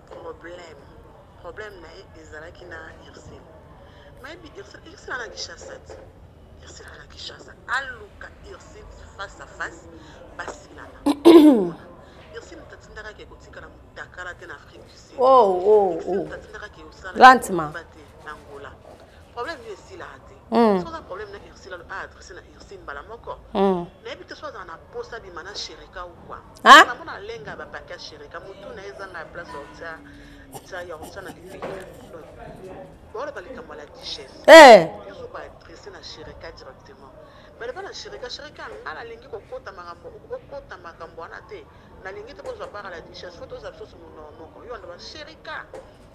problème na ezala ki na Irsil. Mais Irsil na Gishasat. Ursine à Kinshasa. Aluka Ursine face à face. Basilana. Ursine tatindaka ke kotika na Dakar te na Afrique du Sud. Oh. Tatindaka ke osala. Lentement. Angola. Problème est ici là. Sans un problème na Ursine a adressé na Ursine balamoko. N'ebi te soit na posta bi mana Sherika ou quoi. Na mona lenga ba paquet Sherika mutu na ezanga place otia. Ça y a on na difficulté. Bon le balika mala duchesse. Ils ont pas adressé na Sherika directement. Mais le bana Sherika ala lengi ko kota makambo na te. Na lengi te bozo para la duchesse photo za so mon moko. Yo na Sherika.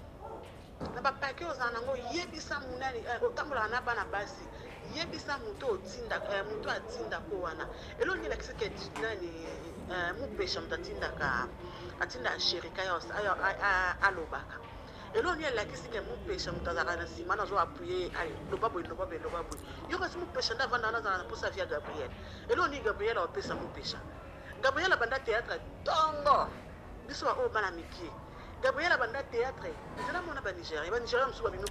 Na ba paquet ozana ngo yebisa munani otambola na bana basi. Yebisa mutu otinda mutu atinda ko wana. Elo ni la kiseke nani mu pesha mtatinda ka atinda Sherika yo alobaka. Elo ni la kiseke mu pesha mtazaka na simana zo appuyer ali lobabo. Yo kasi mu pesha ndavanda na za posa via Gabriel. Elo ni Gabriel o pesa mu pesha. Gabriel banda théâtre tongo. Biso o bana mikie. Gabriel banda théâtre. Zela mona ba Nigeria. Ba Nigeria msuba binu.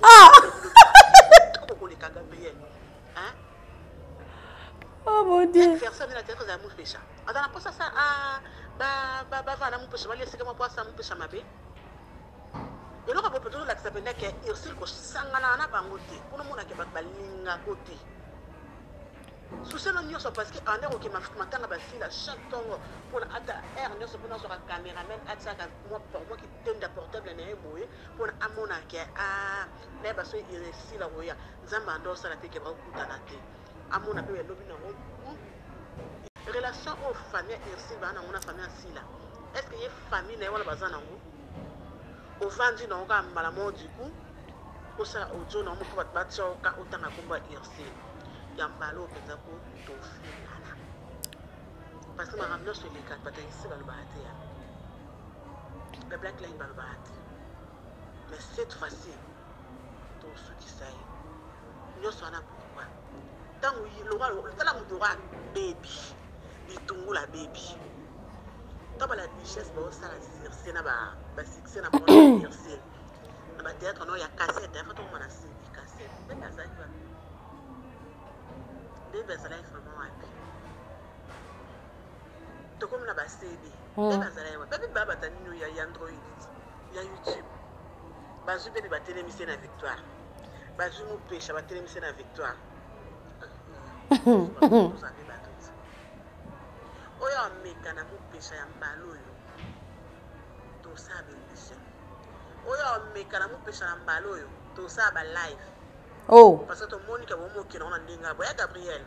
Ko le Gabriel. Hein? Oh mon Dieu. Personne n'a théâtre za mu pesha. Adana posa sa ba vana mu pesha. Bali sika mo posa mu pesha mabe. Elo ka bopeto la kisapenda ke Ursine ko sangana na bangote. Pour mona ke ba balinga côté. Suseno nyoso parce que en ero ke matanga basila chaque tongo pour ata air nyoso pour notre caméraman ataka moi qui tenda portable na eboye pour amona ke na baso iresi la roya nzamba ndo sala te ke ba kutana te amona pe lobi na relation aux famille Ursine ba na mona famille asila est-ce que y famille na wala bazana ngo au vandi na nga malamo du coup pour ça audio na mo ko batcha ka otanga komba Ursine Yambalo Penzako Tofilana. Parce que ma ramène sur les quatre batailles ici dans le bahati. Le Black Line dans le bahati. Mais cette fois-ci, tout ce qui s'aille, nous sommes là pourquoi. Tant que il aura baby, il tombe la baby. Tant que la richesse, ça la c'est na ba c'est na pour la c'est. Na ba théâtre non il y a cassette, il faut tout le monde a CD cassette. Mais ça va. Bezala vraiment happy. To comme na ba CD. Bezala wa. Bébé baba tani no ya Android, ya YouTube. Bazu bébé ba télémission na victoire. Bazu mu pêche ba télémission na victoire. Oya meka na mu pêche ya mbalo yo. To sabe mission. Oya meka na mu pêche ya mbalo yo. To sabe live. Oh. Parce que Monica Momo qui n'a pas boya Gabriel.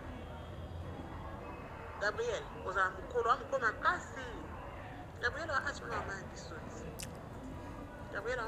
Gabriel, vous avez un casse. Gabriel a acheté ma main qui saute. Gabriel a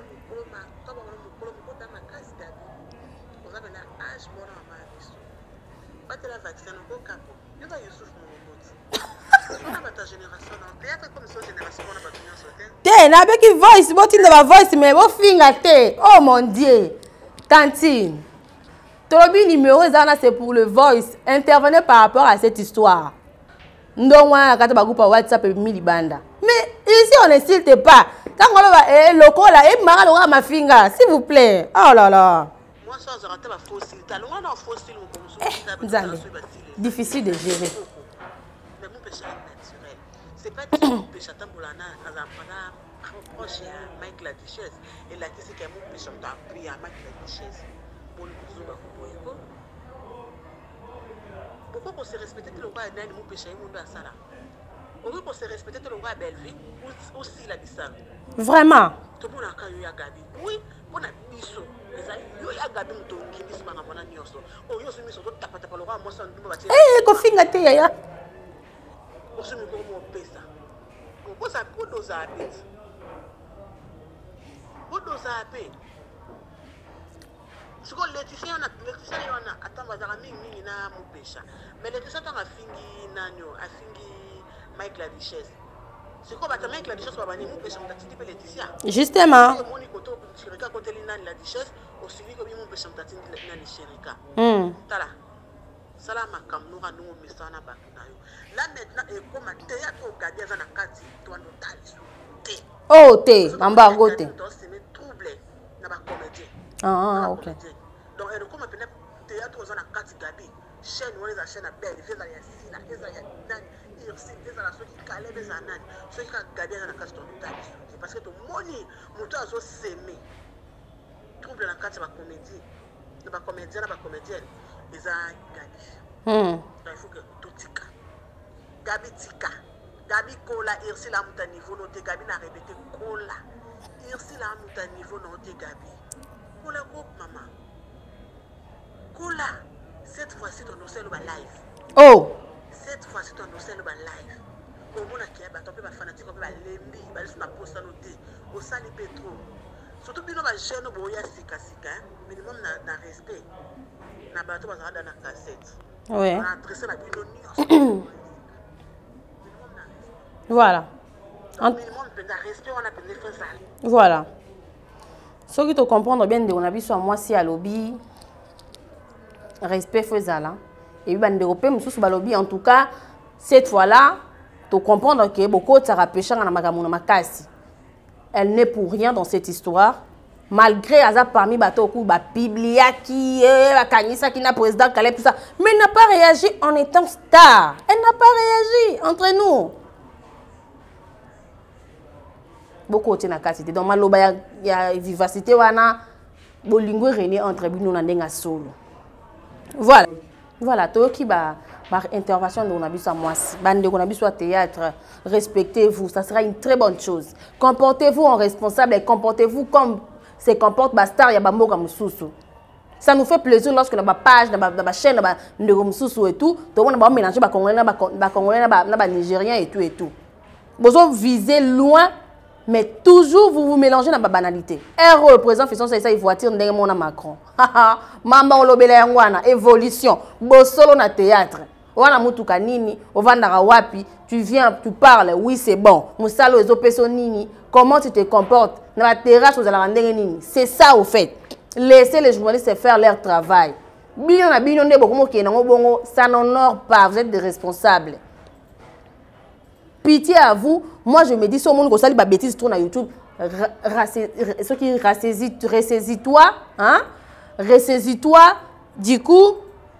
un casse. Vous avez un âge pour la main qui saute. Pas de la vaccin, on peut capo. Il va Youssouf mon on a ta génération, on théâtre comme ça, génération, on a pas de sauter. T'es, n'a pas qui voice, bon, tu ne vas voice, mais vos fingers, oh mon Dieu. Tantine. Tobi numéro c'est pour le voice. Intervenez par rapport à cette histoire. Non, WhatsApp et Milibanda. Mais ici, on n'insulte pas. Quand on va le col là, et marre ma finger, s'il vous plaît. Oh là là. Moi, ça, j'ai raté ma fossile. T'as loin d'un fossile difficile de gérer. Mais mon péché est naturel. C'est pas que mon péché est proche à Mike la Duchesse. Et là, qui c'est que mon péché est pris à Mike la Duchesse. Pourquoi on s'est respecté le roi Nani mon péché mon à Sala? Pourquoi on s'est respecté le roi Belleville aussi la distance? Vraiment. Tout le monde a eu à Gabi. Oui, on a mis ça. Les a Gabi mon ton qui dit ma maman nioso. Oh yo se mis sur tapa tapa le roi moi ça nous va tirer. Eh ko finga te ya. On se met comme on pesa. Pourquoi ça coûte aux habits? Coûte aux habits. Si on Laetitia on a attends bazara mingi na mupesha. Mais Laetitia tanga fingi nanyo, a fingi Mike la Duchesse. C'est quoi bata Mike la Duchesse va bani mupesha mtatiti pe Laetitia. Justement. Moni koto Sherika côté linani la Duchesse, aussi ko bi mupesha mtatiti linani Sherika. Tala. Salama kamnura no mesana bakuna yo. Là maintenant et comme théâtre au Gadia na kati to ando tali. Oh te, mamba ngote. C'est me troublé na ba comédien. Ah, ok. Donc, elle comme un théâtre aux en a 4 Gabi. chaîne wana eza chaîne ya belle ezala ya sila ezala ya nani irsi ezala soki kaleb ezala nani soki kaka gabi aza na kasi totali soki parce que tomoni moto azoseme trouble na kati ya bacomédie na bacomédien na bacomédienne eza gabi il faut que totika gabi tika gabi kola irsi la muta niveau no te gabi na répété kola irsi la muta niveau no te gabi kola groupe maman kola cette fois-ci ton osel ba live oh cette fois-ci ton osel ba live au mona ki ba to pe ba fanatique ko pe ba lembi ba sur na poste no te au sali petro surtout bino ba jeune bo ya sika sika minimum na respect na ba to ba za na cassette ouais on a adressé la bino voilà voilà ce qui te comprendre bien de on a vu sur moi si à lobby respect faisala et puis bande européen mususu ba lobby en tout cas cette fois là tu comprendre que beaucoup de sera péché na makamuna makasi elle n'est pour rien dans cette histoire malgré Aza parmi bateau coup ba Biblia qui ba kanisa qui n'a président Caleb tout ça mais elle n'a pas réagi en étant star elle n'a pas réagi entre nous beaucoup de nakati donc maloba ya vivacité wana bolingo rené entre bino na ndenga solo voilà to ki ba intervention de Onabiso à moi bande Onabiso à théâtre respectez-vous ça sera une très bonne chose comportez-vous en responsable et comportez-vous comme se comporte ba star ya ba mboka mususu ça nous fait plaisir lorsque na ba page na ba chaîne na ba ndeko mususu et tout to on ba mélanger ba congolais na ba nigérien et tout besoin viser loin. Mais toujours vous mélangez dans la banalité. Le président fait ça, il voiture ndenge mona Macron. Mamba on lobela yangwana évolution. Bosolo na théâtre. Wana mutuka nini, ovandara wapi, tu viens, tu parles, oui c'est bon. Musalo ezopeso nini, comment tu te comportes dans la terrasse aux alandenge nini. C'est ça au fait. Laissez les journalistes faire leur travail. Bino na bino ndebo komo ki nango bongo, ça n'honore pas, vous êtes des responsables. Pitié à vous, moi je me dis, si on a des bêtises sur YouTube, ce qui ressaisis-toi, hein? Ressaisis-toi, du coup,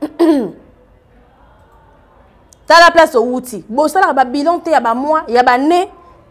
t'as la place au outil. Bon, ça là, bilan, t'es à moi, il y a né.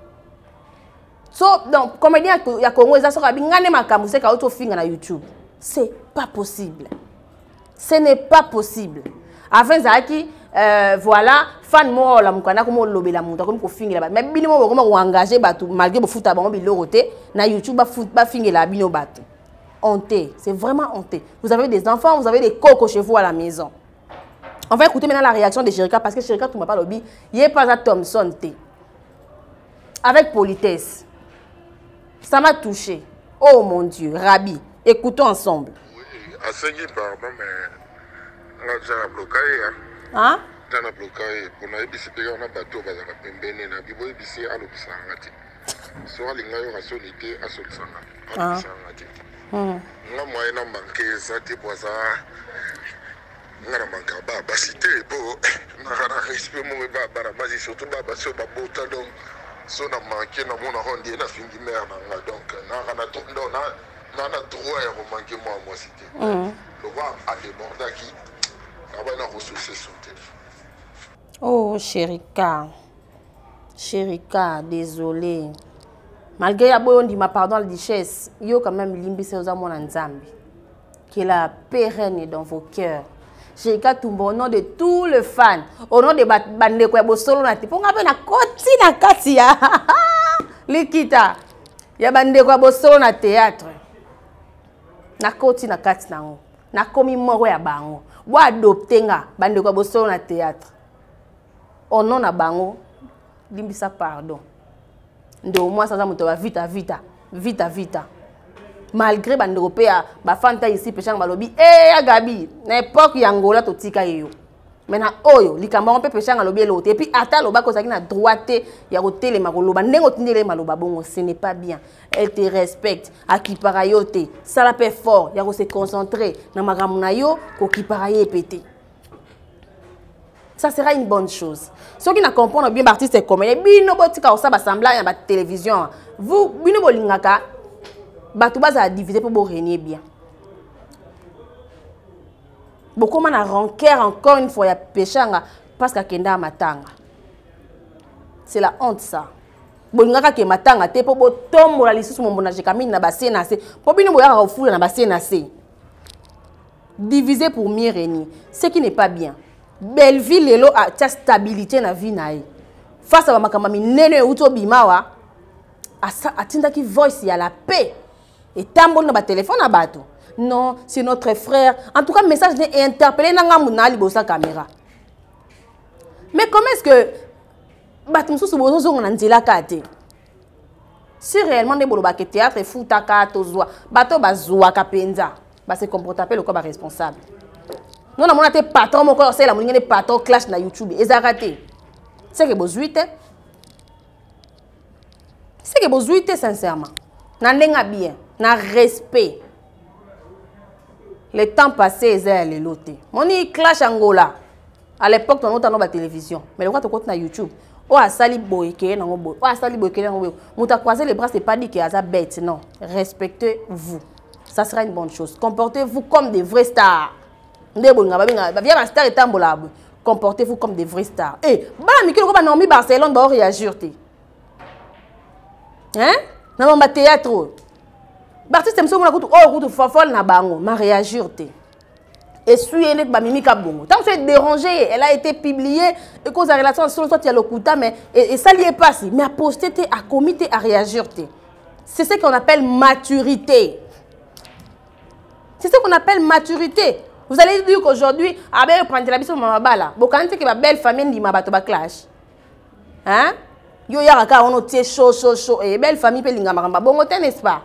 Donc, comédien, il y a Congo, ça sera bien, ma camoufle, c'est qu'auto finger na YouTube. C'est pas possible. Ce n'est pas possible. Enfin, ça qui voilà, fan moi la mukana comme lobby la monta comme ko fingi la mais bino mo comme engagé batu malgré bo futa bango biloroté na YouTube ba fingi la bino batu. Honte, c'est vraiment honte. Vous avez des enfants, vous avez des cocos chez vous à la maison. On va écouter maintenant la réaction de Chérika parce que Chérika tout m'a pas lobby, il est pas à Thompson T. Avec politesse. Ça m'a touché. Oh mon Dieu, Rabi, écoutons ensemble. Oui, assez pardon mais là j'ai bloqué. Hein? Dans le blocage, pour nous ici, on a bateau, on a pembeni, na bibo ici à l'obsangati. Soit les gars ont solité à solsanga, à l'obsangati. Nga moyen na manqué ça, tu vois ça. Nga na manqué ba cité beau, na respect mon ba ba surtout ba so ba bota donc so na manqué na mon rondi na fin du mer na donc na tondo na droit à manquer moi cité. Le voir à déborder qui oh Chérika, désolé. Malgré la bonne ma pardon la duchesse, yo quand même limbi c'est aux mon nzambi. Que la pérenne dans vos cœurs. Chérika Tumbo au nom de tous les fans, au nom de bande kwa bosolo na tipo ngabe na koti na kati ya. Likita. Ya bande kwa bosolo na théâtre. Na koti na kati nango. Na komi moro ya bango. Wa adopter nga bande kwa bosolo na théâtre. Au nom na bango limbisa pardon. Ndo moi sans amuto va vite. Malgré bande européen ba fanta ici pechang balobi Gabi na époque ya Angola to tika yo. Maintenant oyo likamba on peut pechang alobi l'autre et puis ata loba ko na droite ya hôtel makoloba ndengo tindele maloba bongo ce n'est pas bien. Elle te respecte akipara yo te. Ça la paix fort ya ko se concentrer na makamuna yo ko kipara ye pété. Ça sera une bonne chose. Ceux qui ne comprennent bien l'artiste est comme bino botika osa basembla ya ba télévision. Vous bino bolingaka batu baza diviser pour régner bien. Beaucoup de rancœur encore une fois, il y a péchanga parce qu'il y a matanga. C'est la honte ça. Bolingaka ke matanga te po botombo la lisusu mombona jekamine na basena se. Po bino boya ka ofula na basena se. Diviser pour mieux régner, ce qui n'est pas bien. Belleville lelo a ta stabilité na vie na ye. Face à makamami nene uto bimawa atinda ki voice ya la paix. Et tambo na ba téléphone à bato. Non, c'est notre frère. En tout cas, message n'est interpellé dans la bosa caméra. Mais comment est-ce que si réellement des bolo baké théâtre futa ka tozwa bato bazwa kapenza ba se comporter appel ko ba responsable. Non na mona te patron moko c'est la moninga des patron clash na YouTube ezaraté. C'est que bozuite. C'est que bozuite sincèrement. Na ndenga bien, na respect. Le temps passé, les lotés. Mon clash Angola. À l'époque, on a la télévision. Mais le roi, tu na YouTube. Oh, à sali boyke, non, oh, à sali boyke, non, on croisé les bras, c'est pas dit qu'il y a bête, non. Respectez-vous. Ça sera une bonne chose. Comportez-vous comme des vrais stars. Comportez-vous comme des vrais stars. Eh, bah, mais qui va nommer Barcelone, va réagir. Hein? Non, ma théâtre. Baptiste Mso mona kutu oh kutu fafol na bango ma réagir te. Et suye net ba mimi ka bongo. Tant que c'est dérangé, elle a été publiée et cause de relation sur toi tu as le kuta mais et ça lié pas si mais à poster te à comité à réagir te. C'est ce qu'on appelle maturité. C'est ce qu'on appelle maturité. Vous allez dire qu'aujourd'hui abe prendre la biso mama bala. Bokante que ba belle famille ndi mabato ba clash. Hein? Yo ya ka ono tie chaud et belle famille pe linga makamba bongo te n'est-ce pas?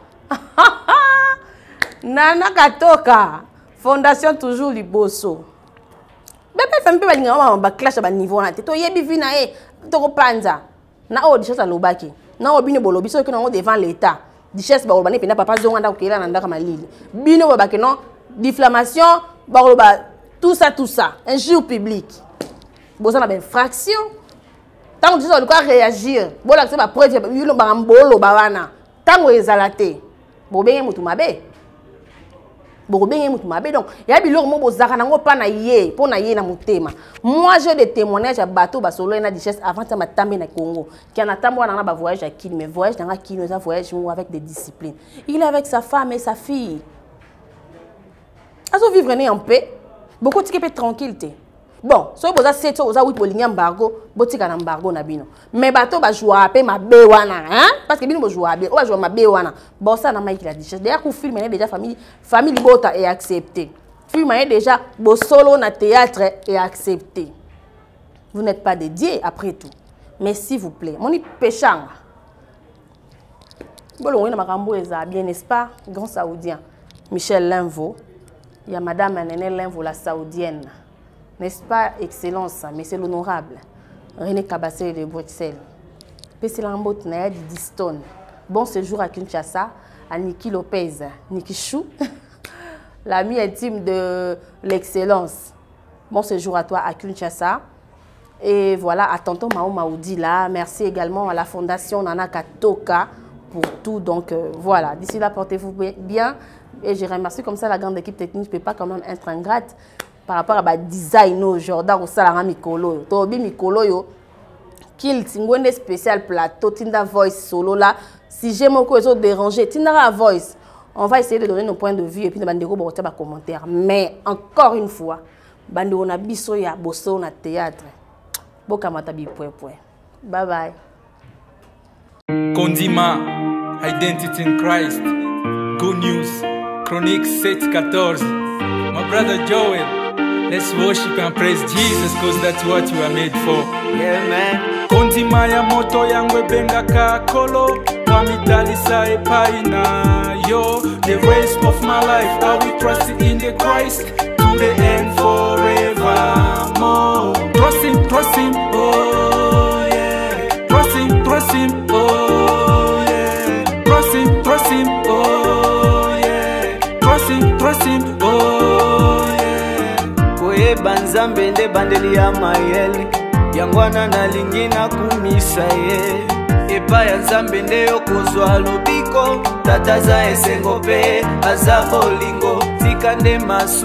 Nana Katoka Fondation toujours Liboso. Bébé femme pe balinga ba clash ba niveau na te to yebi vina e to ko panza na o dichesse alobaki na o bino bolobi so ke no devant l'état dichesse ba olobani pena papa zonga nda ko kela na ndaka malili bino ba ke non diffamation ba oloba tout ça un jour public boza na ben fraction tant que tu dois réagir bola que ba preuve yo ba mbolo ba wana tango ezalate bobenge mutu mabe donc il y a biloko mo bozaka nango pa na ye po na ye na mutema. Moi j'ai des témoignages à bateau ba solo na dichesse avant ça ma tambe na Congo qui en attend moi na ba voyage à Kin mais voyage dans Kin nous a voyage avec des disciplines. Il est avec sa femme et sa fille. Azo vivre en paix. Beaucoup de peut tranquillité. Bon, so boza 7 oza 8 bolingi embargo, botika na embargo na bino. Mais bateau ba joie pe ma be wana, hein? Parce que bino bo joie be, o ba joie ma be wana. Bon ça na mai qui la dichesse. D'ailleurs ku film est déjà famille bota est accepté. Film est déjà bo solo na théâtre est accepté. Vous n'êtes pas dédié après tout. Mais s'il vous plaît, moni péchanga. Bolongo na makambo eza bien n'est-ce pas? Grand saoudien Michel Linvo. Il y a madame Néné Linvo la saoudienne. N'est-ce pas excellence, mais c'est l'honorable. René Kabassé de Bruxelles. P.C. Lambot Naya de Diston. Bon séjour à Kinshasa, à Niki Lopez, Niki Chou, l'ami intime de l'excellence. Bon séjour à toi à Kinshasa. Et voilà, à tonton Mao Maoudi là. Merci également à la fondation Nana Katoka pour tout. Donc voilà, d'ici là, portez-vous bien. Et je remercie comme ça la grande équipe technique. Je ne peux pas quand même être ingrate. Par rapport à ba design au Jordan au salanga mikolo tobi mikolo yo qu'il tingwende spécial plateau tinda voice solo là si j'aime encore les autres déranger tinda voice on va essayer de donner nos points de vue et puis bandeko ba ba commentaire mais encore une fois bande on a biso ya boso na théâtre bokamata bi point bye bye. Kondima Identity in Christ Good News Chronique 7:14 my brother Joel. Let's worship and praise Jesus cause that's what you are made for. Yeah man. Kondima ya moto yangu benga kakolo Wamitalisa epaina yo. The rest of my life I will trust in the Christ to the end forevermore. Trust him, oh yeah. Trust him, oh yeah. Trust him, oh yeah. Trust him, oh yeah. Banzambe nde bandeli ya mayele yangwana na lingina kumisa ye epa ya nzambe nde yokozwa lobiko tata za esengo pe aza bolingo tika nde masumu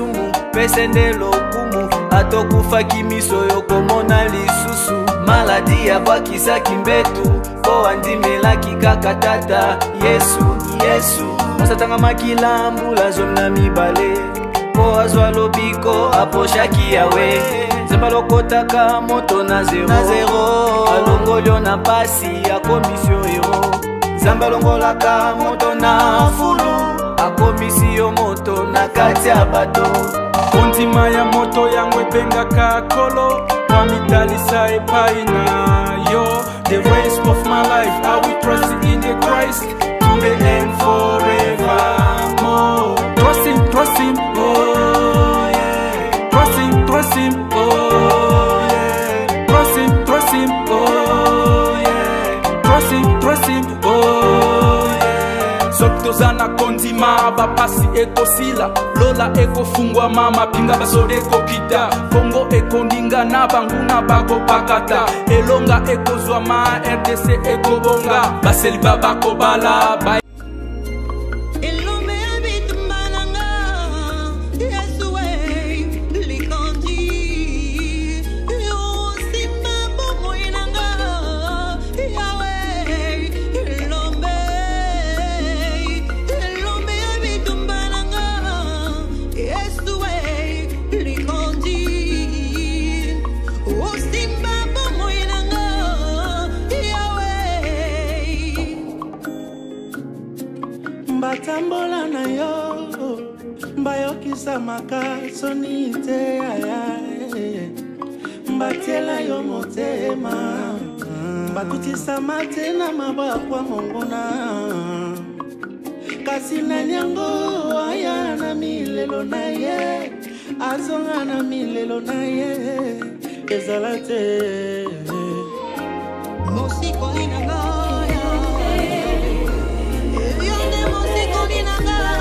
pesende lokumu atokufaki miso yokomona lisusu maladi ya bwakisaki mbetu po andimelaki kaka tata Yesu Yesu masatanga makila mbula zona mibale po azwa lobiko aposhaki yawe Zemba lokotaka moto na zero alongolio na pasi ya komisio hero Zamba longolaka moto na fulu akomisio moto na kati ya bato Kondima ya moto yangu epenga kakolo Wamitalisa epai na yo The race of my life I will trust in the Christ To the end forevermore Trust him, oh yeah Trust him, oh yeah Trust him, oh yeah Trust him, oh yeah Soptozana kondima bapasi ekosila Lola ekofungwa mama pinga basode ekokita Kongo ekondinga na banguna bako pakata Elonga ekozwa ma RDC ekobonga Baseli babako bala ba Batambola na yo Mbayokisa makasoni te ayae Mbatiela yo motema Bakutisa mate na mabakwa mongona Kasi na nyango aya na milelo na ye Azonga na milelo na ye Ezalate Mosiko inanga